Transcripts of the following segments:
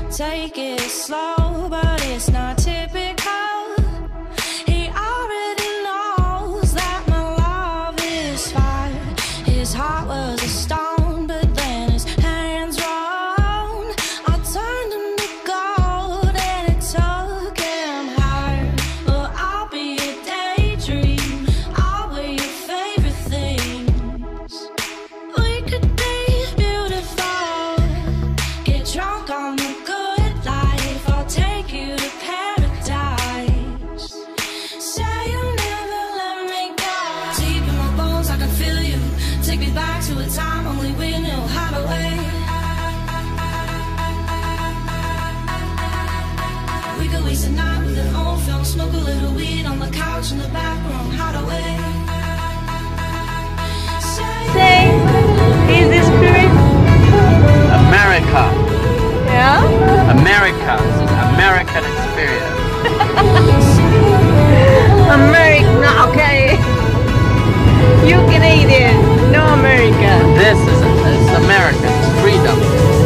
Take it slow, but it's not typical. He already knows that my love is fire. His heart was a stone, but then his hands rolled. I turned him to gold and it took him higher. Well, I'll be a daydream, I'll wear your favorite things. We could be beautiful, get drunk on the good life. I'll take you to paradise. Say you'll never let me go. Deep in my bones, I can feel you. Take me back to a time only we knew how to wait. We could waste a night with an old film, smoke a little weed on the couch in the back room, how to wait. Say, is this spirit? America. Yeah? America. American experience. America, okay. You Canadian, no America. This is it's America. It's freedom.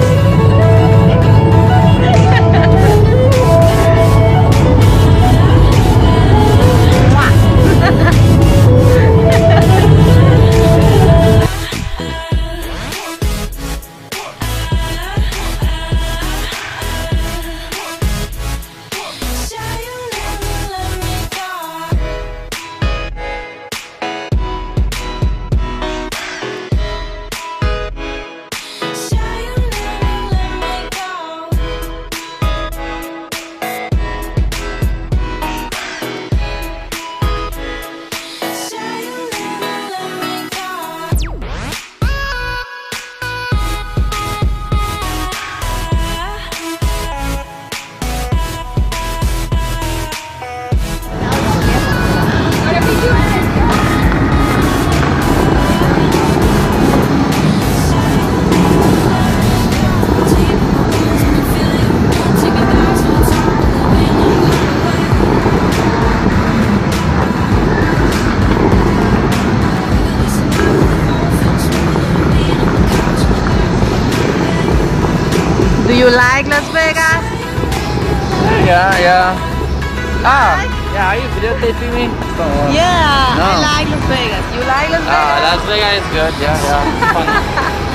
Do you like Las Vegas? Yeah. Ah, yeah. Are you videotaping me? Yeah, No. I like Las Vegas. You like Las Vegas? Las Vegas is good. Yeah. Fun.